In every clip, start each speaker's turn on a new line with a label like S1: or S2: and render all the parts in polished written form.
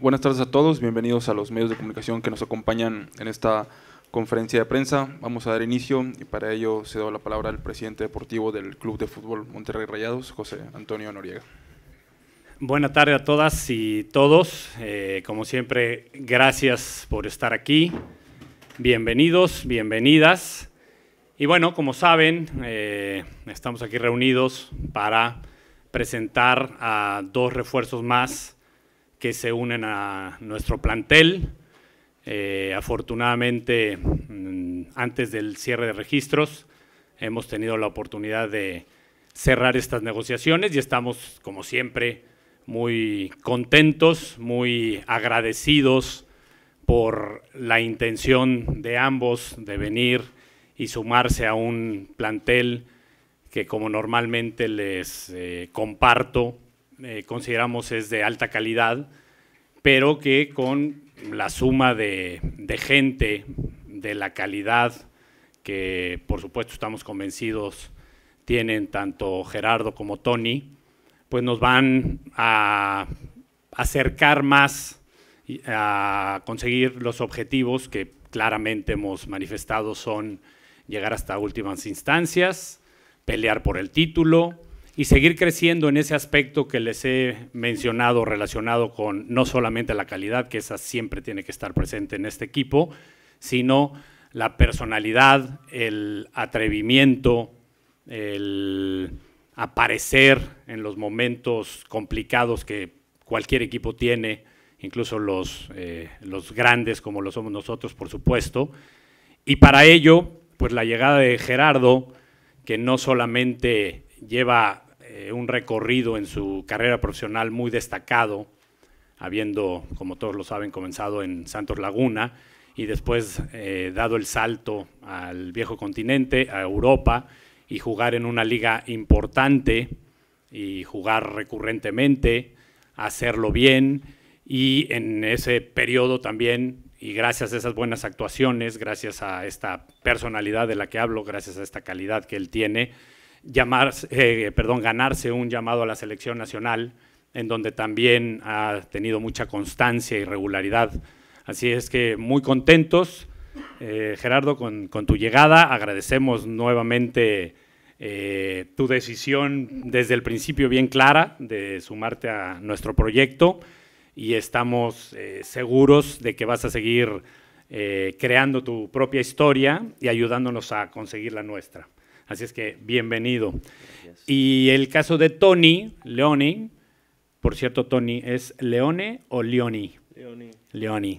S1: Buenas tardes a todos, bienvenidos a los medios de comunicación que nos acompañan en esta conferencia de prensa. Vamos a dar inicio y para ello cedo la palabra al presidente deportivo del Club de Fútbol Monterrey Rayados, José Antonio Noriega.
S2: Buenas tardes a todas y todos. Como siempre, gracias por estar aquí. Bienvenidos, bienvenidas. Y bueno, como saben, estamos aquí reunidos para presentar a dos refuerzos más que se unen a nuestro plantel. Afortunadamente, antes del cierre de registros, hemos tenido la oportunidad de cerrar estas negociaciones y estamos, como siempre, muy contentos, muy agradecidos por la intención de ambos de venir y sumarse a un plantel que, como normalmente les comparto, consideramos es de alta calidad, pero que con la suma de gente de la calidad que, por supuesto, estamos convencidos tienen tanto Gerardo como Tony, pues nos van a acercar más a conseguir los objetivos que claramente hemos manifestado son llegar hasta últimas instancias, pelear por el título y seguir creciendo en ese aspecto que les he mencionado relacionado con no solamente la calidad, que esa siempre tiene que estar presente en este equipo, sino la personalidad, el atrevimiento, el aparecer en los momentos complicados que cualquier equipo tiene, incluso los grandes como lo somos nosotros, por supuesto. Y para ello, pues la llegada de Gerardo, que no solamente lleva un recorrido en su carrera profesional muy destacado, habiendo, como todos lo saben, comenzado en Santos Laguna y después dado el salto al viejo continente, a Europa, y jugar en una liga importante y jugar recurrentemente, hacerlo bien, y en ese periodo también, y gracias a esas buenas actuaciones, gracias a esta personalidad de la que hablo, gracias a esta calidad que él tiene, ganarse un llamado a la selección nacional, en donde también ha tenido mucha constancia y regularidad. Así es que muy contentos, Gerardo, con tu llegada. Agradecemos nuevamente tu decisión desde el principio bien clara de sumarte a nuestro proyecto y estamos seguros de que vas a seguir creando tu propia historia y ayudándonos a conseguir la nuestra. Así es que bienvenido. Gracias. Y el caso de Tony Leoni, por cierto, Tony, ¿es Leone o Leoni?
S3: Leoni.
S2: Leoni.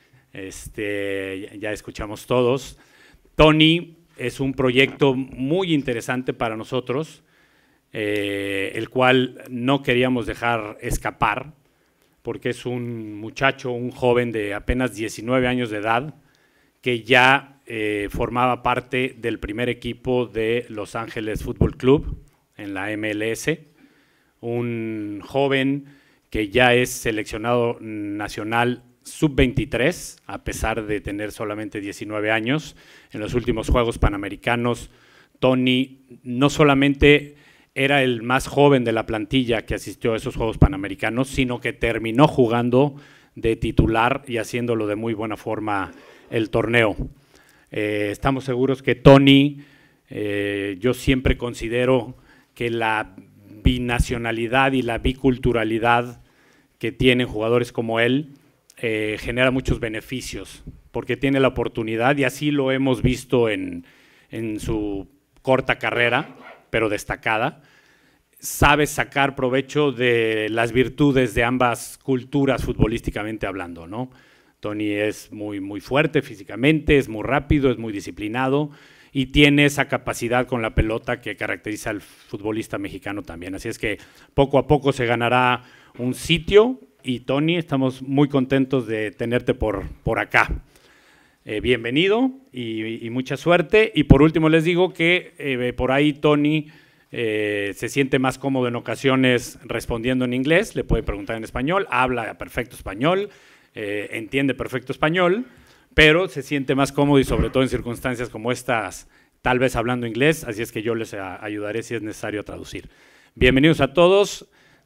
S2: Ya escuchamos todos. Tony es un proyecto muy interesante para nosotros, el cual no queríamos dejar escapar, porque es un muchacho, un joven de apenas 19 años de edad, que ya formaba parte del primer equipo de Los Ángeles Fútbol Club en la MLS, un joven que ya es seleccionado nacional sub-23, a pesar de tener solamente 19 años. En los últimos Juegos Panamericanos, Tony no solamente era el más joven de la plantilla que asistió a esos Juegos Panamericanos, sino que terminó jugando de titular y haciéndolo de muy buena forma el torneo. Estamos seguros que Tony, yo siempre considero que la binacionalidad y la biculturalidad que tienen jugadores como él genera muchos beneficios, porque tiene la oportunidad, y así lo hemos visto en su corta carrera, pero destacada, sabe sacar provecho de las virtudes de ambas culturas futbolísticamente hablando, ¿no? Tony es muy fuerte físicamente, es muy rápido, es muy disciplinado y tiene esa capacidad con la pelota que caracteriza al futbolista mexicano también. Así es que poco a poco se ganará un sitio y Tony, estamos muy contentos de tenerte por acá. Bienvenido y mucha suerte. Y por último les digo que por ahí Tony se siente más cómodo en ocasiones respondiendo en inglés, le puede preguntar en español, habla perfecto español, entiende perfecto español, pero se siente más cómodo y sobre todo en circunstancias como estas, tal vez hablando inglés, así es que yo les ayudaré si es necesario a traducir. Bienvenidos a todos,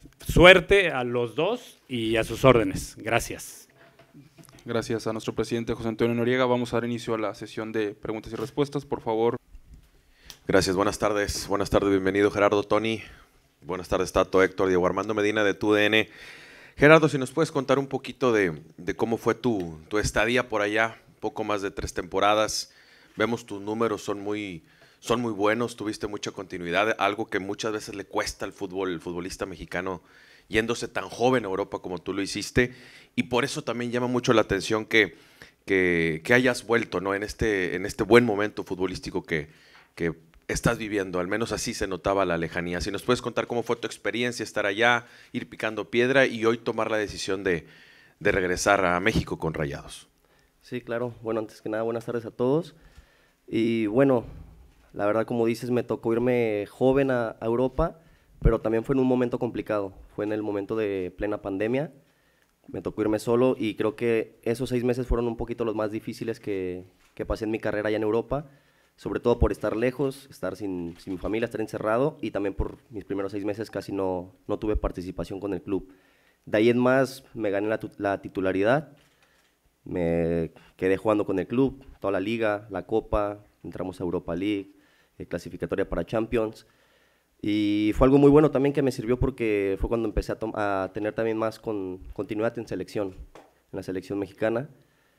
S2: suerte a los dos y a sus órdenes. Gracias.
S1: Gracias a nuestro presidente José Antonio Noriega. Vamos a dar inicio a la sesión de preguntas y respuestas. Por favor.
S3: Gracias, buenas tardes. Buenas tardes, bienvenido Gerardo, Tony. Buenas tardes, Tato, Héctor, Diego Armando Medina de TUDN. Gerardo, si nos puedes contar un poquito de cómo fue tu estadía por allá, poco más de 3 temporadas. Vemos tus números, son muy buenos, tuviste mucha continuidad, algo que muchas veces le cuesta al futbolista mexicano yéndose tan joven a Europa como tú lo hiciste, y por eso también llama mucho la atención que hayas vuelto, ¿no? en este buen momento futbolístico que estás viviendo, al menos así se notaba la lejanía. Si nos puedes contar cómo fue tu experiencia, estar allá, ir picando piedra y hoy tomar la decisión de regresar a México con Rayados.
S4: Sí, claro. Bueno, antes que nada, buenas tardes a todos. Y bueno, la verdad, como dices, me tocó irme joven a Europa, pero también fue en un momento complicado. Fue en el momento de plena pandemia. Me tocó irme solo y creo que esos 6 meses fueron un poquito los más difíciles que pasé en mi carrera allá en Europa, sobre todo por estar lejos, estar sin mi familia, estar encerrado, y también por mis primeros 6 meses casi no tuve participación con el club. De ahí en más me gané la titularidad, me quedé jugando con el club, toda la liga, la Copa, entramos a Europa League, clasificatoria para Champions, y fue algo muy bueno también que me sirvió porque fue cuando empecé a tener también más continuidad en la selección mexicana.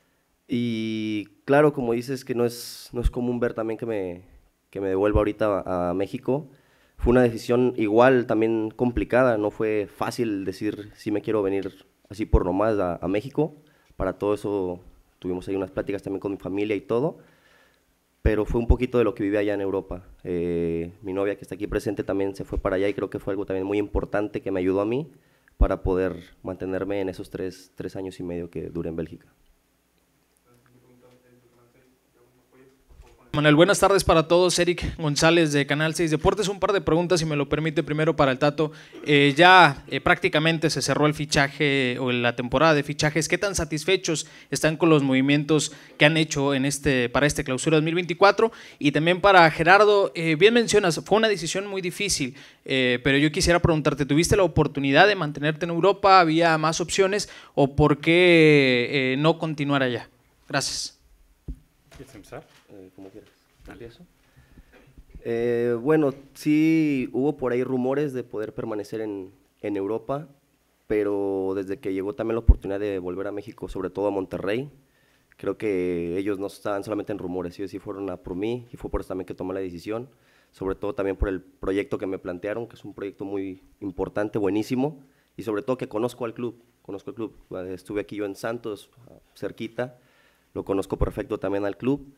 S4: Y claro, como dices, que no es común ver también que me devuelva ahorita a México. Fue una decisión igual también complicada, no fue fácil decir si me quiero venir así por nomás a México. Para todo eso tuvimos ahí unas pláticas también con mi familia y todo, pero fue un poquito de lo que viví allá en Europa. Mi novia, que está aquí presente, también se fue para allá y creo que fue algo también muy importante que me ayudó a mí para poder mantenerme en esos 3 años y medio que duré en Bélgica.
S5: Manuel, buenas tardes para todos. Eric González de Canal 6 Deportes. Un par de preguntas, si me lo permite, primero para el Tato. Prácticamente se cerró el fichaje o la temporada de fichajes. ¿Qué tan satisfechos están con los movimientos que han hecho para este clausura 2024? Y también para Gerardo, bien mencionas, fue una decisión muy difícil, pero yo quisiera preguntarte, ¿tuviste la oportunidad de mantenerte en Europa? ¿Había más opciones? ¿O por qué no continuar allá? Gracias.
S2: ¿Quieres empezar?
S4: Como quieras. ¿Empiezo? Bueno, sí hubo por ahí rumores de poder permanecer en Europa, pero desde que llegó también la oportunidad de volver a México, sobre todo a Monterrey, creo que ellos no estaban solamente en rumores, ellos sí fueron a por mí y fue por eso también que tomé la decisión, sobre todo también por el proyecto que me plantearon, que es un proyecto muy importante, buenísimo, y sobre todo que conozco el club, estuve aquí yo en Santos, cerquita, lo conozco perfecto también al club.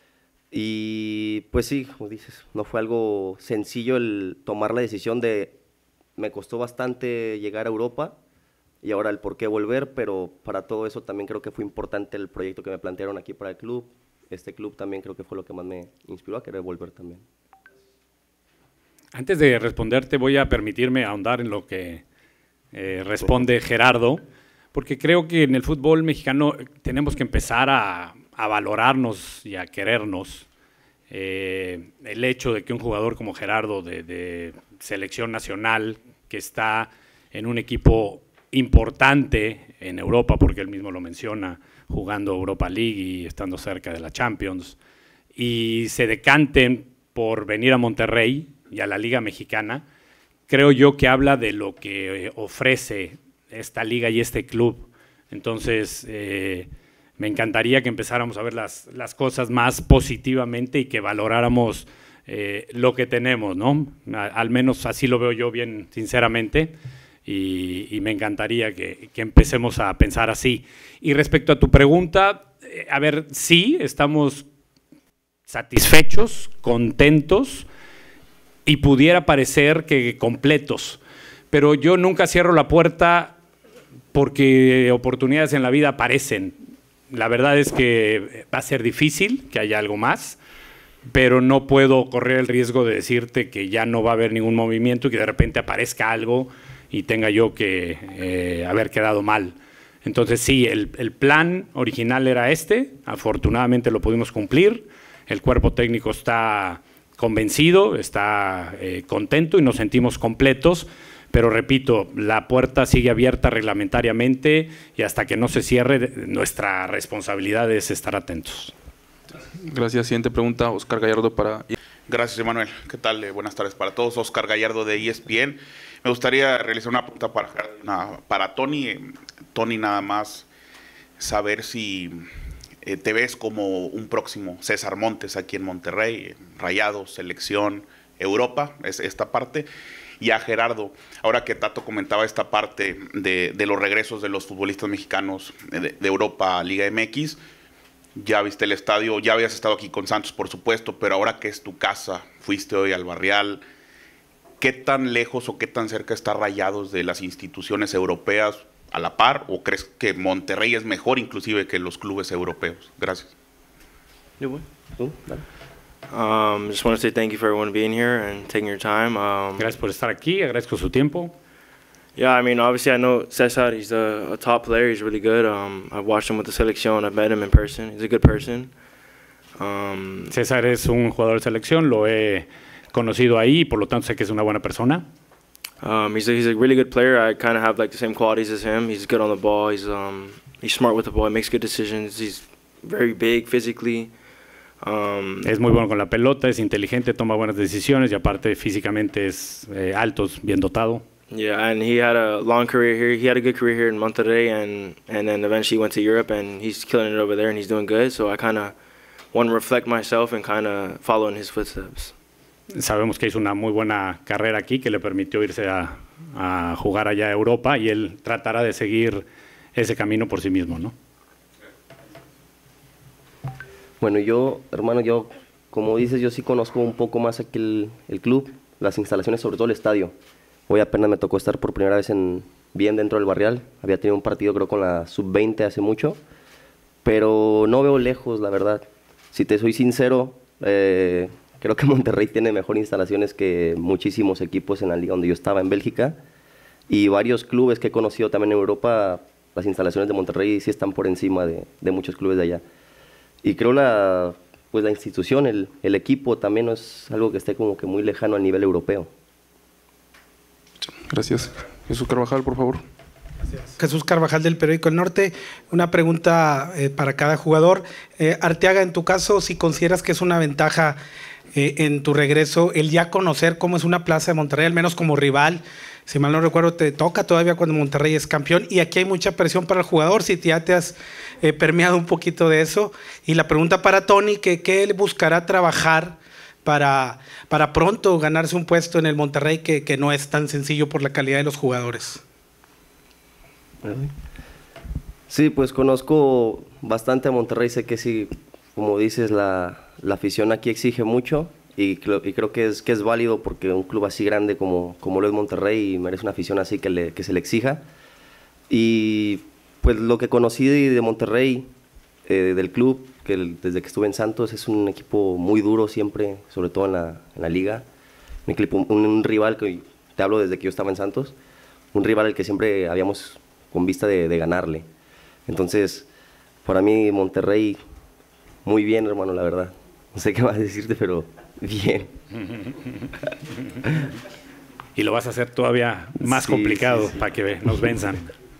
S4: Y pues sí, como dices, no fue algo sencillo el tomar la decisión me costó bastante llegar a Europa y ahora el por qué volver, pero para todo eso también creo que fue importante el proyecto que me plantearon aquí para el club. Este club también creo que fue lo que más me inspiró a querer volver también.
S2: Antes de responderte, voy a permitirme ahondar en lo que responde Gerardo, porque creo que en el fútbol mexicano tenemos que empezar a valorarnos y a querernos. El hecho de que un jugador como Gerardo de selección nacional, que está en un equipo importante en Europa, porque él mismo lo menciona, jugando Europa League y estando cerca de la Champions, y se decanten por venir a Monterrey y a la Liga Mexicana, creo yo que habla de lo que ofrece esta liga y este club. Entonces, me encantaría que empezáramos a ver las cosas más positivamente y que valoráramos lo que tenemos, ¿no? Al menos así lo veo yo bien sinceramente y me encantaría que empecemos a pensar así. Y respecto a tu pregunta, a ver, sí, estamos satisfechos, contentos y pudiera parecer que completos, pero yo nunca cierro la puerta porque oportunidades en la vida aparecen. La verdad es que va a ser difícil que haya algo más, pero no puedo correr el riesgo de decirte que ya no va a haber ningún movimiento y que de repente aparezca algo y tenga yo que haber quedado mal. Entonces sí, el plan original era afortunadamente lo pudimos cumplir, el cuerpo técnico está convencido, está contento y nos sentimos completos, pero repito, la puerta sigue abierta reglamentariamente y hasta que no se cierre, nuestra responsabilidad es estar atentos.
S1: Gracias. Siguiente pregunta, Oscar Gallardo para...
S6: Gracias, Emanuel. ¿Qué tal? Buenas tardes para todos. Oscar Gallardo de ESPN. Me gustaría realizar una pregunta para Tony. Tony, nada más saber si te ves como un próximo César Montes aquí en Monterrey, Rayados, selección, Europa, es esta parte. Y a Gerardo, ahora que Tato comentaba esta parte de los regresos de los futbolistas mexicanos de Europa a Liga MX, ya viste el estadio, ya habías estado aquí con Santos, por supuesto, pero ahora que es tu casa, fuiste hoy al Barrial, ¿qué tan lejos o qué tan cerca está Rayados de las instituciones europeas a la par? ¿O crees que Monterrey es mejor inclusive que los clubes europeos? Gracias.
S7: Just want to say thank you for everyone being here and taking your time.
S2: Gracias por estar aquí, agradezco su tiempo.
S7: Yeah, I mean, obviously I know Cesar, he's a top player, he's really good. I've watched him with the selección, I've met him in person, he's a good person.
S2: César es un jugador de selección, lo he conocido ahí y por lo tanto sé que es una buena persona.
S7: He's a really good player. I kind of have like the same qualities as him. He's good on the ball, he's smart with the ball, he makes good decisions, he's very big physically.
S2: Es muy bueno con la pelota, es inteligente, toma buenas decisiones y aparte físicamente es alto, bien dotado.
S7: Yeah, and he had a long career here. He had a good career here in Monterrey, and then eventually went to Europe, and he's killing it over there, and he's doing good. So I kind of want to reflect myself and kind of follow in his footsteps.
S2: Sabemos que hizo una muy buena carrera aquí, que le permitió irse a jugar allá a Europa, y él tratará de seguir ese camino por sí mismo, ¿no?
S4: Bueno, yo, hermano, como dices, yo sí conozco un poco más aquí el club, las instalaciones, sobre todo el estadio. Hoy apenas me tocó estar por primera vez bien dentro del Barrial. Había tenido un partido creo con la sub-20 hace mucho, pero no veo lejos, la verdad. Si te soy sincero, creo que Monterrey tiene mejores instalaciones que muchísimos equipos en la liga donde yo estaba, en Bélgica, y varios clubes que he conocido también en Europa. Las instalaciones de Monterrey sí están por encima de muchos clubes de allá. Y creo la institución, el equipo también no es algo que esté como que muy lejano a nivel europeo.
S1: Gracias. Jesús Carvajal, por favor.
S8: Jesús Carvajal del Periódico El Norte. Una pregunta para cada jugador. Arteaga, en tu caso, si consideras que es una ventaja en tu regreso el ya conocer cómo es una Plaza de Monterrey, al menos como rival. Si mal no recuerdo, te toca todavía cuando Monterrey es campeón y aquí hay mucha presión para el jugador, si ya te has permeado un poquito de eso. Y la pregunta para Tony, ¿qué buscará trabajar para pronto ganarse un puesto en el Monterrey que no es tan sencillo por la calidad de los jugadores?
S4: Sí, pues conozco bastante a Monterrey, sé que sí, como dices, la afición aquí exige mucho y creo que es válido porque un club así grande como lo es Monterrey merece una afición así que se le exija. Y pues lo que conocí de Monterrey, del club, desde que estuve en Santos, es un equipo muy duro siempre, sobre todo en la liga. Un rival que, te hablo desde que yo estaba en Santos, un rival al que siempre habíamos con vista de ganarle. Entonces, para mí Monterrey, muy bien, hermano, la verdad. No sé qué más decirte, pero bien.
S2: Y lo vas a hacer todavía más complicado para que nos venzan.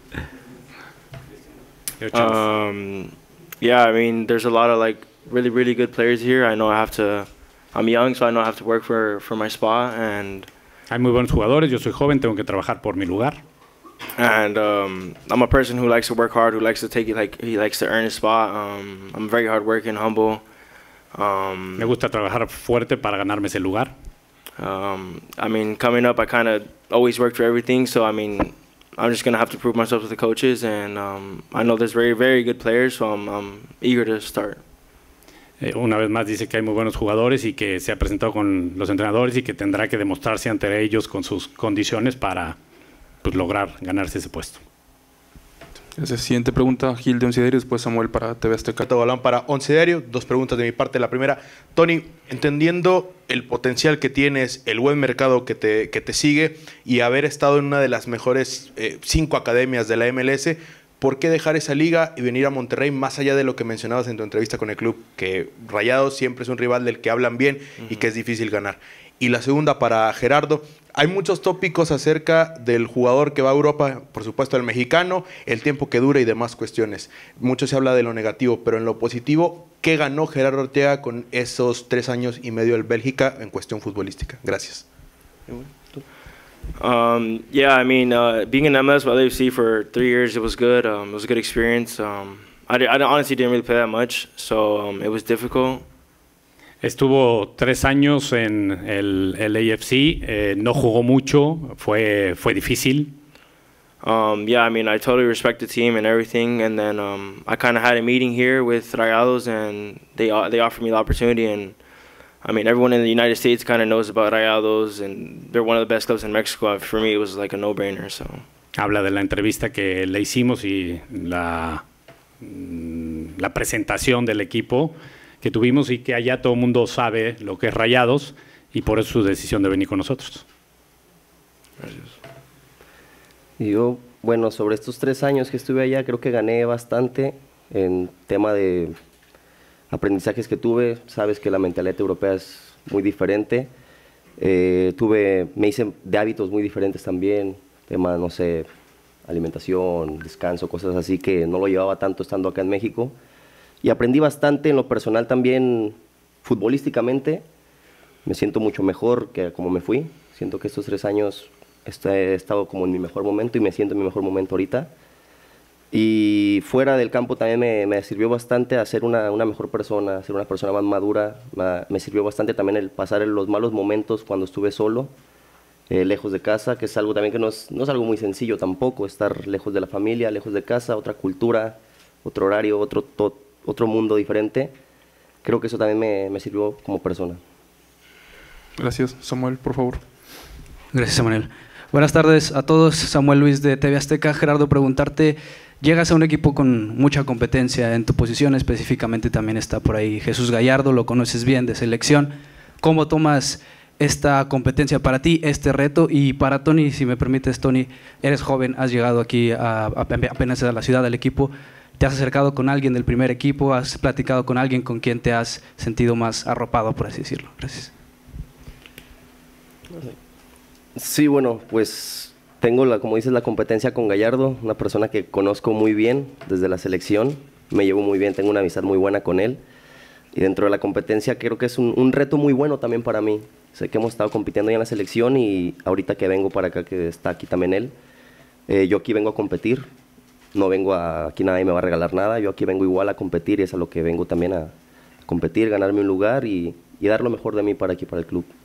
S7: Yeah, I mean, there's a lot of like really, really good players here. I know I'm young, so I know I have to work for my spot. And
S2: hay muy buenos jugadores, yo soy joven, tengo que trabajar por mi lugar.
S7: And I'm a person who likes to work hard, who likes to take it, like he likes to earn his spot. I'm very hardworking, humble.
S2: Me gusta trabajar fuerte para ganarme ese lugar.
S7: I mean, coming up, I kind of always worked for everything, so I mean, I'm just gonna have to prove myself to the coaches, and I know there's very, very good players, so I'm eager to start.
S2: Una vez más dice que hay muy buenos jugadores y que se ha presentado con los entrenadores y que tendrá que demostrarse ante ellos con sus condiciones para pues, lograr ganarse ese puesto.
S1: Esa siguiente pregunta, Gil de Once Diario, después Samuel para TV Azteca.
S9: Balón para Once Diario, dos preguntas de mi parte. La primera, Tony, entendiendo el potencial que tienes, el buen mercado que te sigue y haber estado en una de las mejores 5 academias de la MLS, ¿por qué dejar esa liga y venir a Monterrey más allá de lo que mencionabas en tu entrevista con el club? Que Rayados siempre es un rival del que hablan bien y que es difícil ganar. Y la segunda para Gerardo. Hay muchos tópicos acerca del jugador que va a Europa, por supuesto el mexicano, el tiempo que dura y demás cuestiones. Mucho se habla de lo negativo, pero en lo positivo, ¿qué ganó Gerardo Arteaga con esos 3 años y medio en Bélgica en cuestión futbolística? Gracias.
S7: Yeah, I mean, being in MLS with LAFC for 3 years, it was good. It was a good experience. I honestly didn't really play that much, so it was difficult.
S2: Estuvo 3 años en el LAFC, no jugó mucho, fue difícil.
S7: Yeah, I mean, I totally respect the team and everything, and then I kind of had a meeting here with Rayados, and they offered me the opportunity, and I mean, everyone in the United States kind of knows about Rayados, and they're one of the best clubs in Mexico. For me, it was like a no-brainer. So.
S2: Habla de la entrevista que le hicimos y la presentación del equipo que tuvimos y que allá todo el mundo sabe lo que es Rayados y por eso su decisión de venir con nosotros.
S7: Gracias.
S4: Y yo, bueno, sobre estos 3 años que estuve allá, creo que gané bastante en tema de aprendizajes que tuve. Sabes que la mentalidad europea es muy diferente. Me hice de hábitos muy diferentes también, tema, no sé, alimentación, descanso, cosas así que no lo llevaba tanto estando acá en México. Y aprendí bastante en lo personal también, futbolísticamente. Me siento mucho mejor que como me fui. Siento que estos 3 años he estado como en mi mejor momento y me siento en mi mejor momento ahorita. Y fuera del campo también me sirvió bastante a ser una mejor persona, a ser una persona más madura. Me sirvió bastante también el pasar los malos momentos cuando estuve solo, lejos de casa, que es algo también que no es algo muy sencillo tampoco, estar lejos de la familia, lejos de casa, otra cultura, otro horario, otro mundo diferente. Creo que eso también me sirvió como persona.
S1: Gracias. Samuel, por favor.
S10: Gracias, Samuel. Buenas tardes a todos. Samuel Luis de TV Azteca. Gerardo, preguntarte, llegas a un equipo con mucha competencia en tu posición, específicamente también está por ahí Jesús Gallardo, lo conoces bien de selección. ¿Cómo tomas esta competencia para ti, este reto? Y para Tony, si me permites, Tony, eres joven, has llegado aquí apenas a la ciudad del equipo. ¿Te has acercado con alguien del primer equipo? ¿Has platicado con alguien con quien te has sentido más arropado, por así decirlo? Gracias.
S4: Sí, bueno, pues tengo, como dices, la competencia con Gallardo, una persona que conozco muy bien desde la selección. Me llevo muy bien, tengo una amistad muy buena con él. Y dentro de la competencia creo que es un reto muy bueno también para mí. Sé que hemos estado compitiendo ya en la selección y ahorita que vengo para acá, que está aquí también él, yo aquí vengo a competir. No vengo aquí nadie me va a regalar nada, yo aquí vengo igual a competir y es a lo que vengo también a competir, ganarme un lugar y dar lo mejor de mí para aquí, para el club.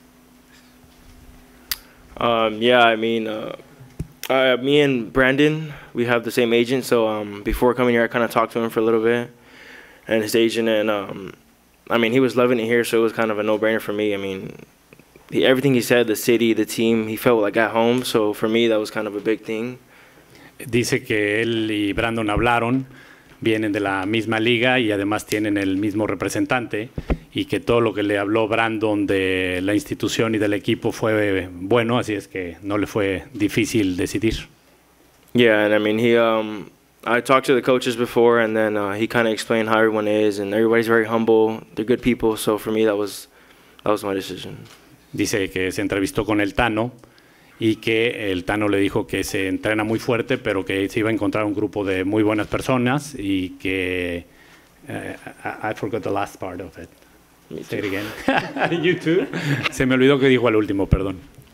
S7: Yeah, I mean, me and Brandon, we have the same agent, so before coming here I kind of talked to him for a little bit, and his agent, and I mean, he was loving it here, so it was kind of a no-brainer for me. I mean, everything he said, the city, the team, he felt like at home, so for me that was kind of a big thing.
S2: Dice que él y Brandon hablaron, vienen de la misma liga y además tienen el mismo representante y que todo lo que le habló Brandon de la institución y del equipo fue bueno, así es que no le fue difícil decidir.
S7: Yeah, and I mean, I talked to the coaches before, and then he kind of explained how everyone is, and everybody's very humble, they're good people, so for me that was my decision.
S2: Dice que se entrevistó con el Tano y que el Tano le dijo que se entrena muy fuerte, pero que se iba a encontrar un grupo de muy buenas personas y que I forgot the last part of it. Say it again. You too. Se me olvidó que dijo al último, perdón.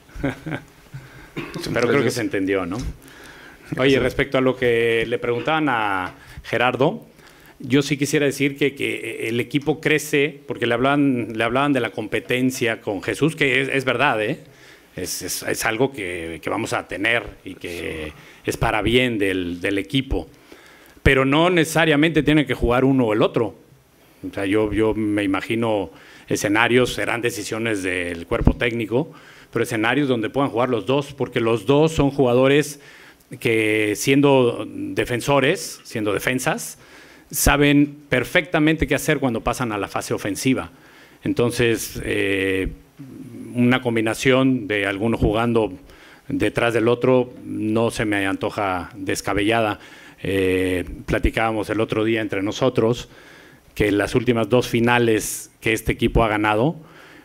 S2: Pero creo que se entendió, ¿no? Oye, respecto a lo que le preguntaban a Gerardo, yo sí quisiera decir que el equipo crece, porque le hablaban de la competencia con Jesús, que es verdad, ¿eh? Es algo que vamos a tener y que es para bien del equipo. Pero no necesariamente tiene que jugar uno o el otro. O sea, yo me imagino escenarios, serán decisiones del cuerpo técnico, pero escenarios donde puedan jugar los dos, porque los dos son jugadores que siendo defensores, siendo defensas, saben perfectamente qué hacer cuando pasan a la fase ofensiva. Entonces, una combinación de alguno jugando detrás del otro no se me antoja descabellada. Platicábamos el otro día entre nosotros que las últimas 2 finales que este equipo ha ganado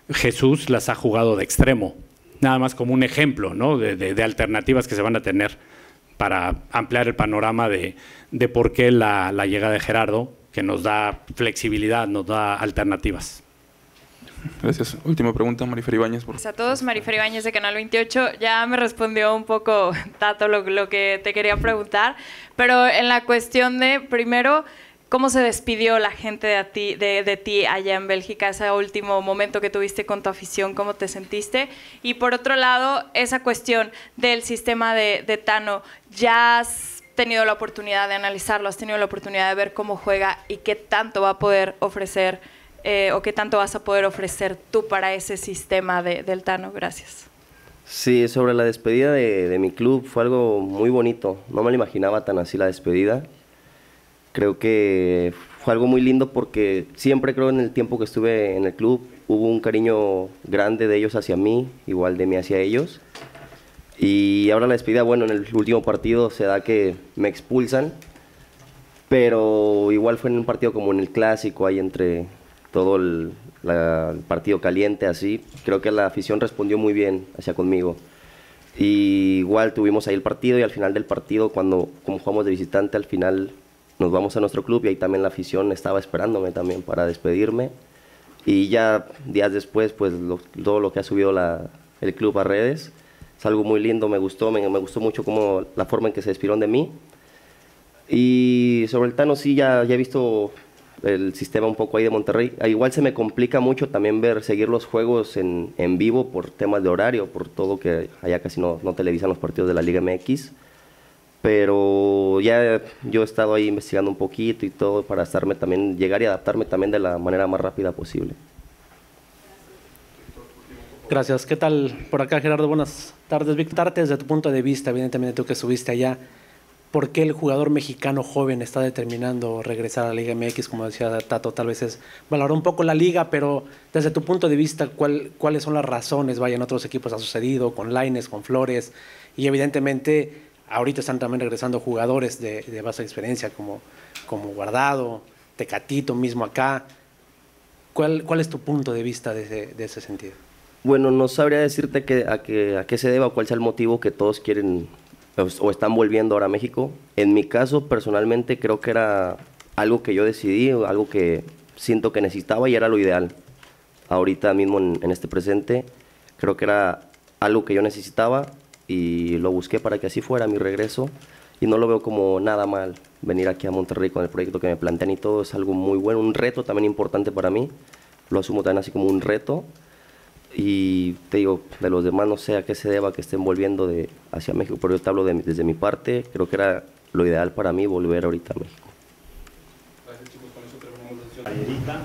S2: Jesús las ha jugado de extremo, nada más como un ejemplo, ¿no? de alternativas que se van a tener para ampliar el panorama de por qué la llegada de Gerardo, que nos da flexibilidad, nos da alternativas.
S1: Gracias. Última pregunta, Marifer Ibáñez.
S11: Gracias a todos, Marifer Ibáñez de Canal 28. Ya me respondió un poco, Tato, lo que te quería preguntar, pero en la cuestión de, primero, ¿cómo se despidió la gente de ti allá en Bélgica, ese último momento que tuviste con tu afición? ¿Cómo te sentiste? Y por otro lado, esa cuestión del sistema de Tano, ¿ya has tenido la oportunidad de analizarlo? ¿Has tenido la oportunidad de ver cómo juega y qué tanto va a poder ofrecer o qué tanto vas a poder ofrecer tú para ese sistema del Tano? Gracias.
S4: Sí, sobre la despedida de mi club fue algo muy bonito. No me lo imaginaba tan así la despedida. Creo que fue algo muy lindo porque siempre creo en el tiempo que estuve en el club hubo un cariño grande de ellos hacia mí, igual de mí hacia ellos. Y ahora la despedida, bueno, en el último partido se da que me expulsan, pero igual fue en un partido como en el Clásico, ahí entre todo el partido caliente, así. Creo que la afición respondió muy bien hacia conmigo. Y igual tuvimos ahí el partido y al final del partido, como jugamos de visitante, al final nos vamos a nuestro club y ahí también la afición estaba esperándome también para despedirme. Y ya días después, pues todo lo que ha subido el club a redes, es algo muy lindo, me gustó mucho como la forma en que se despidieron de mí. Y sobre el Tano sí, ya he visto el sistema un poco ahí de Monterrey. Igual se me complica mucho también seguir los juegos en vivo por temas de horario, por todo que allá casi no televisan los partidos de la Liga MX. Pero ya yo he estado ahí investigando un poquito y todo para llegar y adaptarme también de la manera más rápida posible.
S12: Gracias. ¿Qué tal por acá, Gerardo? Buenas tardes. Víctor, desde tu punto de vista, evidentemente tú que estuviste allá, ¿por qué el jugador mexicano joven está determinando regresar a la Liga MX? Como decía Tato, tal vez es valorar un poco la liga, pero desde tu punto de vista, ¿cuáles son las razones? Vaya, en otros equipos ha sucedido, con Lainez, con Flores, y evidentemente ahorita están también regresando jugadores de vasta experiencia como Guardado, Tecatito mismo acá. ¿Cuál es tu punto de vista de ese sentido?
S4: Bueno, no sabría decirte a qué se deba o cuál sea el motivo que todos quieren o están volviendo ahora a México. En mi caso, personalmente, creo que era algo que yo decidí, algo que siento que necesitaba y era lo ideal. Ahorita mismo, en este presente, creo que era algo que yo necesitaba y lo busqué para que así fuera mi regreso. Y no lo veo como nada mal venir aquí a Monterrey con el proyecto que me plantean y todo. Es algo muy bueno, un reto también importante para mí. Lo asumo también así como un reto. Y te digo, de los demás no sé a qué se deba que estén volviendo hacia México, pero yo te hablo desde mi parte, creo que era lo ideal para mí volver ahorita a México.
S1: Gracias, chicos, con eso terminamos la sesión.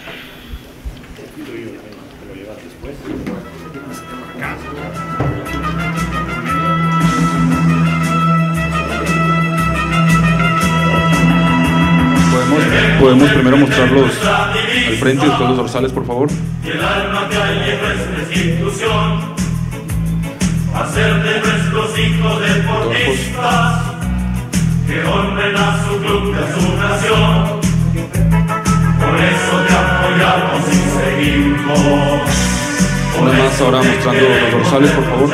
S1: Podemos primero mostrarlos al frente y después los dorsales, por favor.
S13: Y el alma que hay en nuestra institución, hacer de nuestros hijos deportistas que honren a su club y a su nación. Por eso te apoyamos y seguimos.
S1: Una más ahora mostrando los dorsales, por favor.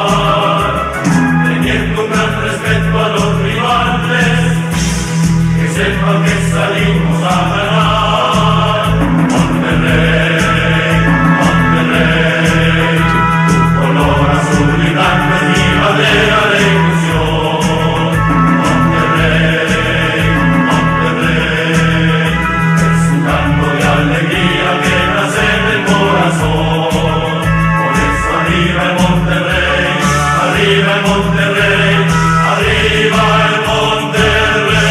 S13: Teniendo un gran respeto a los rivales, que sepan que salimos a ganar. Monterrey, Monterrey, color azul y blanco es mi bandera de ilusión. Monterrey, Monterrey, es un canto de alegría que nace del corazón. Por eso arriba el Monterrey, arriba el Monterrey, arriba el Monterrey.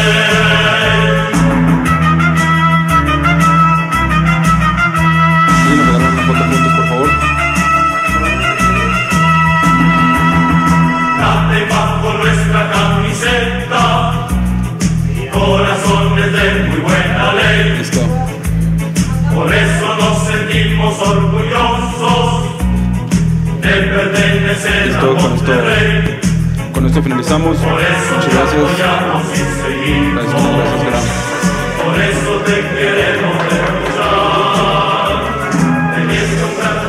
S13: Por eso nos sentimos orgullosos de pertenecer a Monterrey.
S1: Con esto finalizamos. Muchas gracias. Gracias.
S13: Por eso te queremos escuchar. Teniendo un gran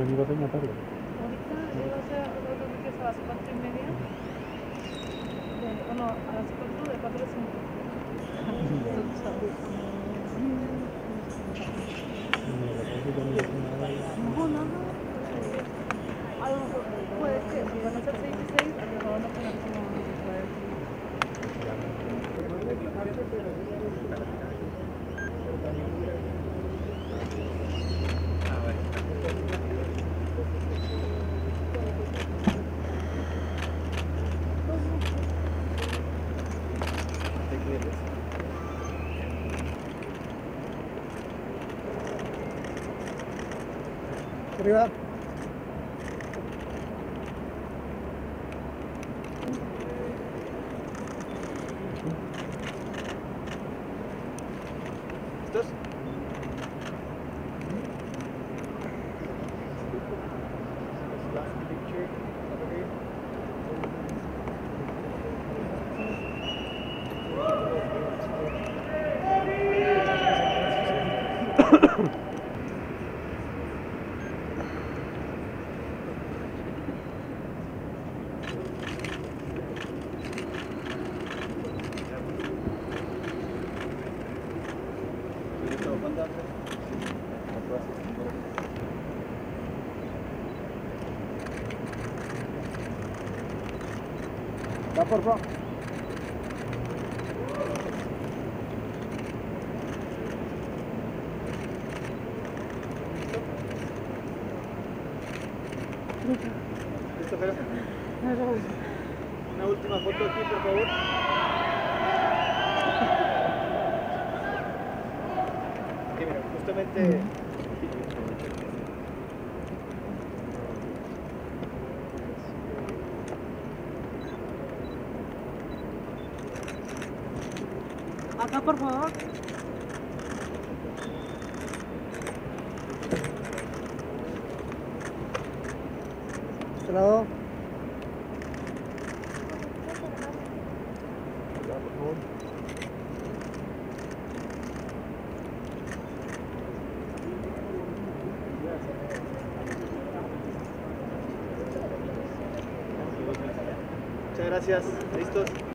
S14: venido de tarde.
S15: Ahorita llega a ser, creo que es a las 4:30. Bueno, a las 4, de 4 a 5. No, no, no. A lo mejor puede que van a ser 6 y 6, a lo mejor van a poner como 9.
S14: Arriba.
S16: ¿Listos?
S14: Va por favor.
S16: ¿Listo, Jero? Una última foto aquí, por favor. Aquí, mira, justamente...
S15: Acá, por favor.
S14: Este lado.
S16: Muchas gracias. ¿Listos?